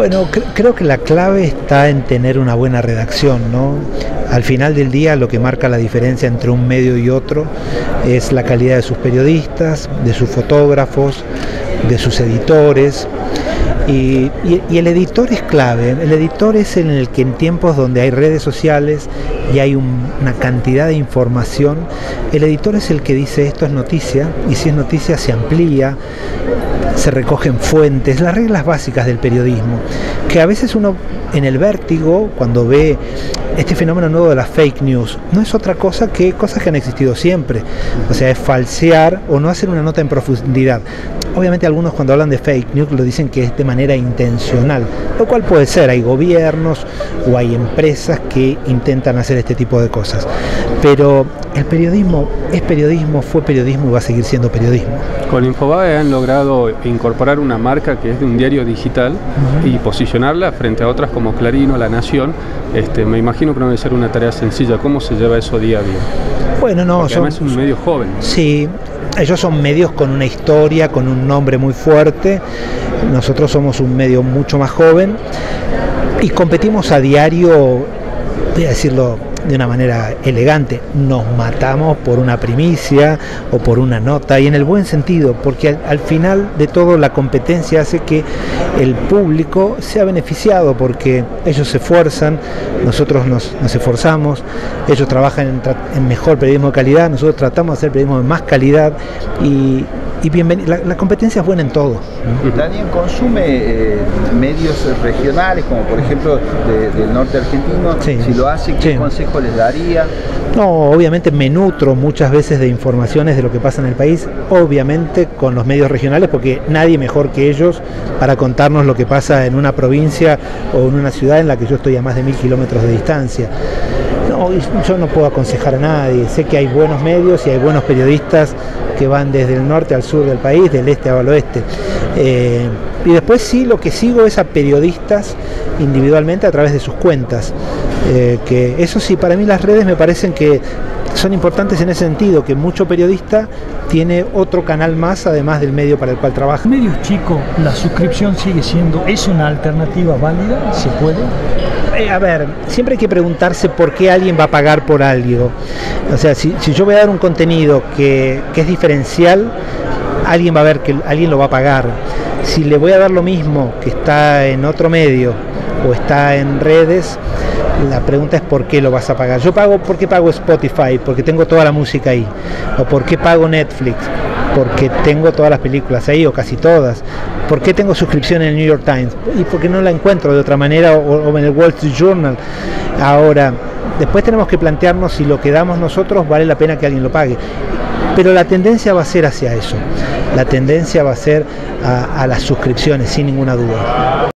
Bueno, creo que la clave está en tener una buena redacción, ¿no? Al final del día lo que marca la diferencia entre un medio y otro es la calidad de sus periodistas, de sus fotógrafos, de sus editores. Y el editor es clave. El editor es en el que en tiempos donde hay redes sociales y hay una cantidad de información, el editor es el que dice esto es noticia, y si es noticia se amplía, se recogen fuentes, las reglas básicas del periodismo, que a veces uno en el vértigo, cuando ve este fenómeno nuevo de las fake news, no es otra cosa que cosas que han existido siempre, o sea, es falsear o no hacer una nota en profundidad. Obviamente algunos cuando hablan de fake news lo dicen que es de manera intencional, lo cual puede ser, hay gobiernos o hay empresas que intentan hacer este tipo de cosas, pero el periodismo es periodismo, fue periodismo y va a seguir siendo periodismo. Con Infobae han logrado incorporar una marca que es de un diario digital y posicionarla frente a otras como Clarín o La Nación. Me imagino que no debe ser una tarea sencilla. ¿Cómo se lleva eso día a día? Bueno, no, porque además es un medio joven. Sí, ellos son medios con una historia, con un nombre muy fuerte. Nosotros somos un medio mucho más joven y competimos a diario, voy a decirlo de una manera elegante, nos matamos por una primicia o por una nota, y en el buen sentido, porque al final de todo la competencia hace que el público sea beneficiado, porque ellos se esfuerzan, nosotros nos esforzamos, ellos trabajan en mejor periodismo de calidad, nosotros tratamos de hacer periodismo de más calidad, y la competencia es buena en todo, ¿no? ¿Daniel consume medios regionales, como por ejemplo del norte argentino? Sí. Si lo hace, ¿qué consejo les daría? No, obviamente me nutro muchas veces de informaciones de lo que pasa en el país, obviamente con los medios regionales, porque nadie mejor que ellos para contarnos lo que pasa en una provincia o en una ciudad en la que yo estoy a más de 1000 kilómetros de distancia. No, yo no puedo aconsejar a nadie, sé que hay buenos medios y hay buenos periodistas que van desde el norte al sur del país, del este al oeste. Y después sí, lo que sigo es a periodistas individualmente a través de sus cuentas. Que eso sí, para mí las redes me parecen que son importantes en ese sentido, que mucho periodista tiene otro canal más además del medio para el cual trabaja. Medios chicos, la suscripción sigue siendo, ¿es una alternativa válida? ¿Se puede? A ver, siempre hay que preguntarse por qué alguien va a pagar por algo. O sea, si yo voy a dar un contenido que es diferencial, alguien va a ver que alguien lo va a pagar. Si le voy a dar lo mismo que está en otro medio o está en redes, la pregunta es por qué lo vas a pagar. Yo pago, ¿por qué pago Spotify? Porque tengo toda la música ahí. O ¿por qué pago Netflix? Porque tengo todas las películas ahí, o casi todas. ¿Por qué tengo suscripción en el New York Times? Y porque no la encuentro de otra manera, o en el Wall Street Journal. Ahora, después tenemos que plantearnos si lo que damos nosotros vale la pena que alguien lo pague. Pero la tendencia va a ser hacia eso. La tendencia va a ser a las suscripciones, sin ninguna duda.